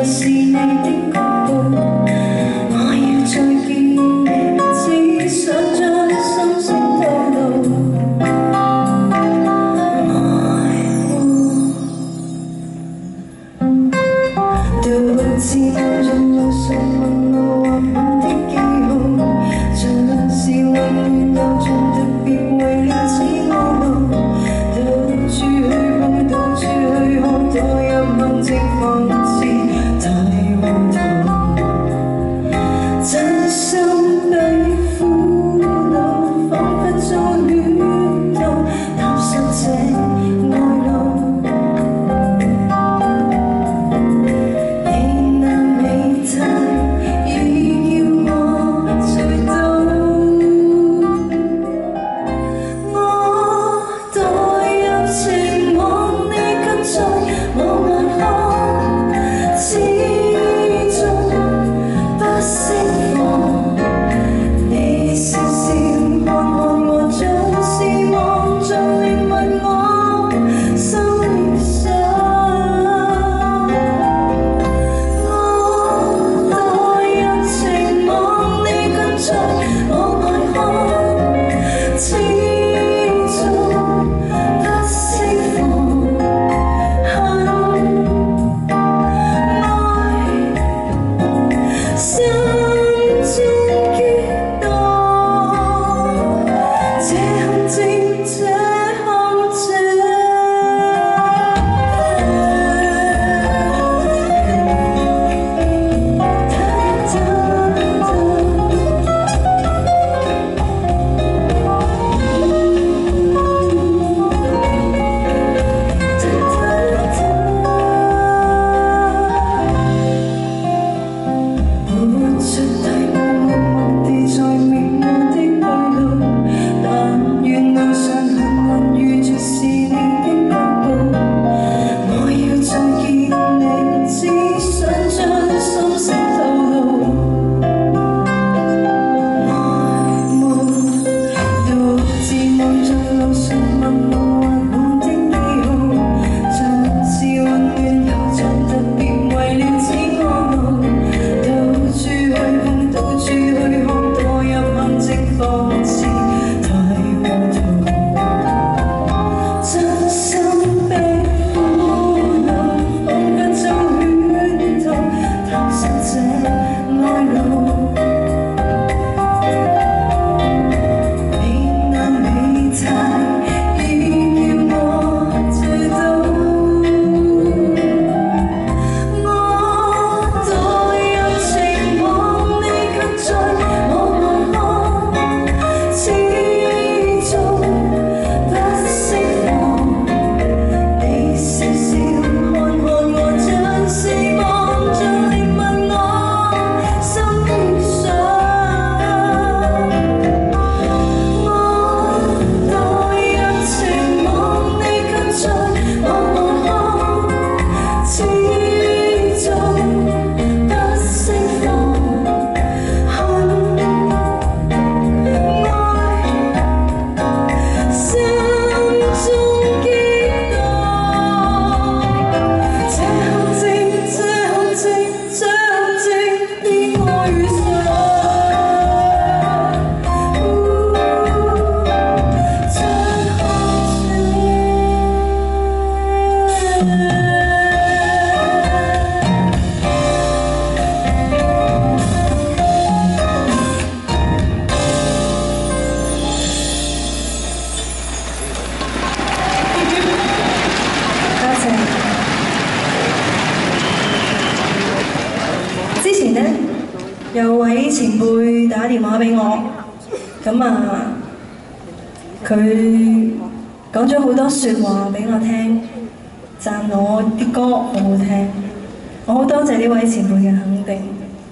是你的腳步，我要再見你，只想將心聲透露。獨自望着路上問路畫滿的記號，像是永遠有盡特別為了此愛路，到處去碰，到處去看，墮入陷阱仿似太糊塗，真心被俘虜，彷彿遭戀到踏上這愛路。有位前輩打電話俾我，咁啊，佢講咗好多説話俾我聽，讚我啲歌好好聽，我好多謝呢位前輩嘅肯定。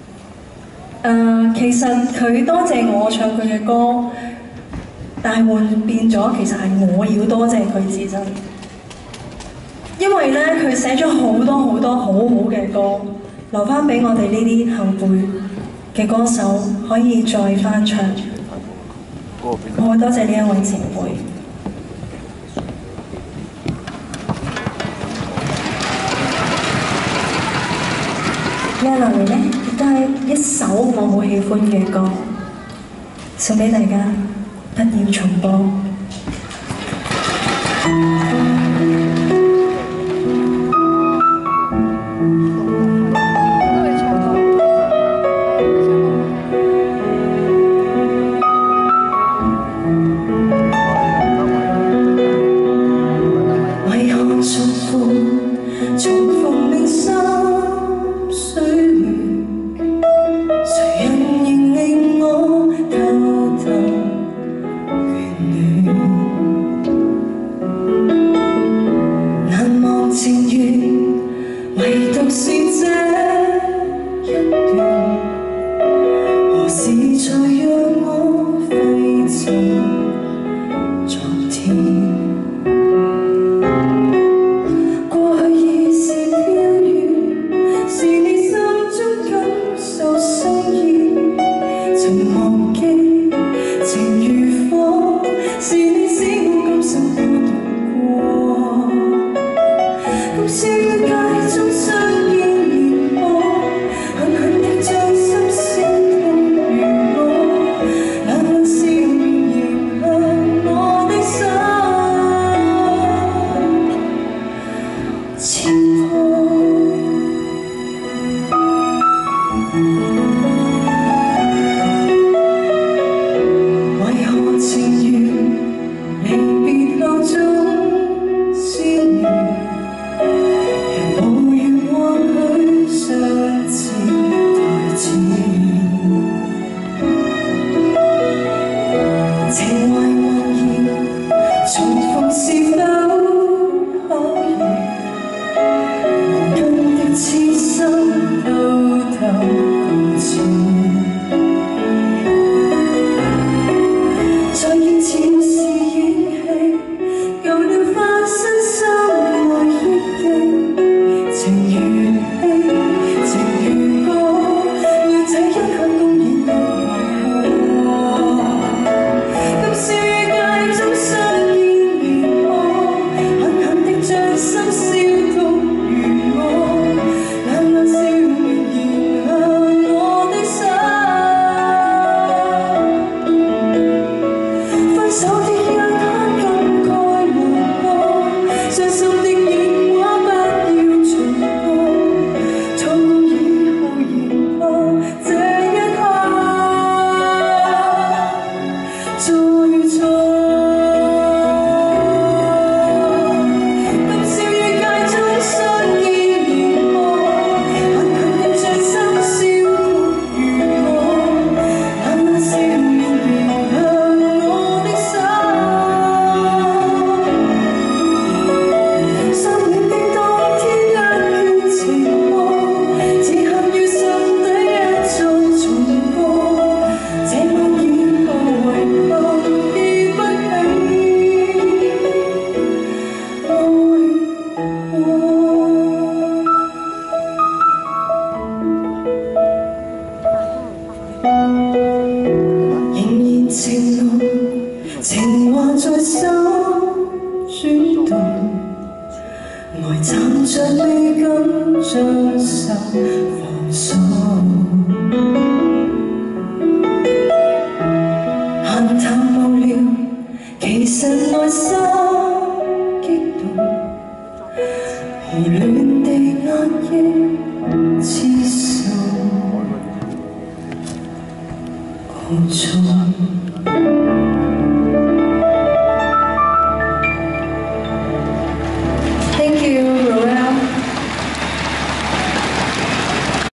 其實佢多謝我唱佢嘅歌，但係換變咗，其實係我要多謝佢自身，因為咧佢寫咗好多好多好好嘅歌，留翻俾我哋呢啲後輩嘅歌手可以再翻唱。我好多謝呢一位前輩。 接落嚟呢，亦都係一首我好喜歡嘅歌，送俾大家，不要重播。為何重逢令心碎亂？誰人仍令我偷偷眷戀？難忘情緣，唯獨是這一段，何時才讓我揮走昨天？情話在心轉動，呆站着未敢將手放鬆，閒談無聊，其實內心激動，胡亂地壓抑痴訴，無從。